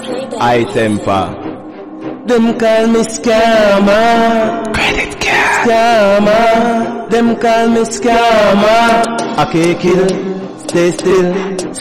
High temper. Them call me scammer. Credit card. Scammer. Them call me scammer. I can't kill. Stay still.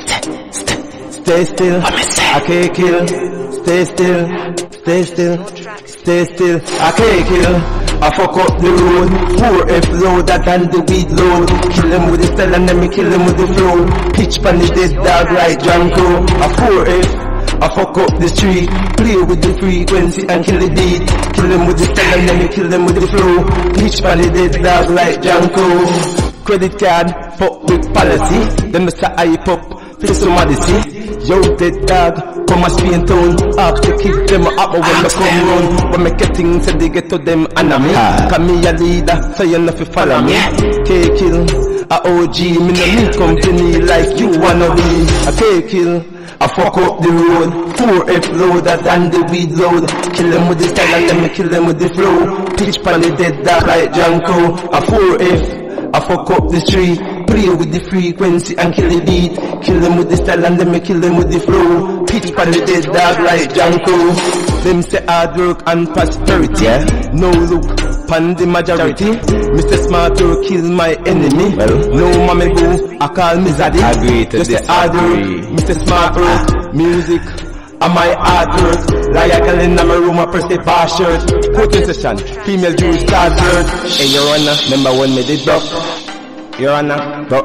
Stay still. I can't kill. Stay still. Stay still. Stay still. I can't kill. I fuck up the road. 4F loader than the weed load. Kill them with the style and then me kill them with the flow. Pitch pan the dead dog like Janko. A 4F. I fuck up the street, play with the frequency and kill the beat. Kill them with the style and then me kill them with the flow. Pitch pan the dead dog like Janko. Credit card, fuck with policy. Them Mr. Hype up, feel some modesty. Yo dead dog, come a Spain town. Ask the kids them up when me come round. When me get things said they get to them enemy. Cause me a leader, so you know fi follow me. K-Kill, a OG, me no need company like you wanna be. A K-Kill. I fuck up the road, 4F loader than the weed load. Kill them with the style and then me kill them with the flow. Pitch pan the dead dog like Janko. A 4F, I fuck up the street, play with the frequency and kill the beat. Kill them with the style and then me kill them with the flow. Pitch pan the dead dog like Janko. Them say hard work and prosperity, no look pan the majority. Mr. Smart to kill my enemy. No mommy boo, I call me Zaddy. Agree to just hard work, Mr. Smart work. Music and my hard work. Like girl in my room, I press the bar shirt. Put in session, female Jewish start work. Hey Your Honor, remember when me did duck? Your Honor, duck.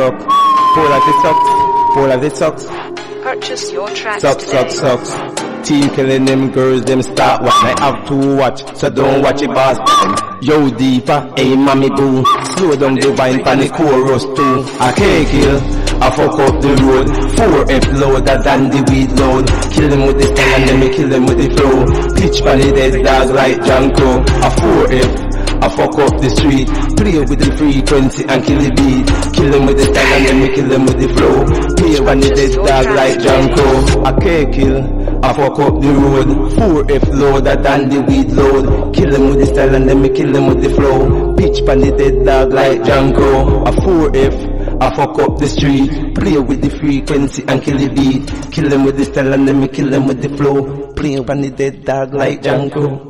Pull out the socks, pull out the socks. Purchase your tracks today. Socks. Team killing them girls, them start watch. I have to watch, so don't watch it boss time. Yo Diva, hey mommy boo. Slow down the wine pan the chorus too. I can't kill, I fuck up the road. 4F loader than the weed load. Kill them with the style and then me kill them with the flow. Pitch pan the dead dog like Janko. A 4F. I fuck up the street, play with the frequency and kill the beat. Kill them with the style and then me kill them with the flow. Play when the dead dog like Janko. I can't kill. I fuck up the road, 4F loader than the weed load. Kill them with the style and then me kill them with the flow. Pitch pan the dead dog like Janko. A 4F, I fuck up the street, play with the frequency and kill the beat. Kill them with the style and then me kill them with the flow. Play pan the dead dog like Janko.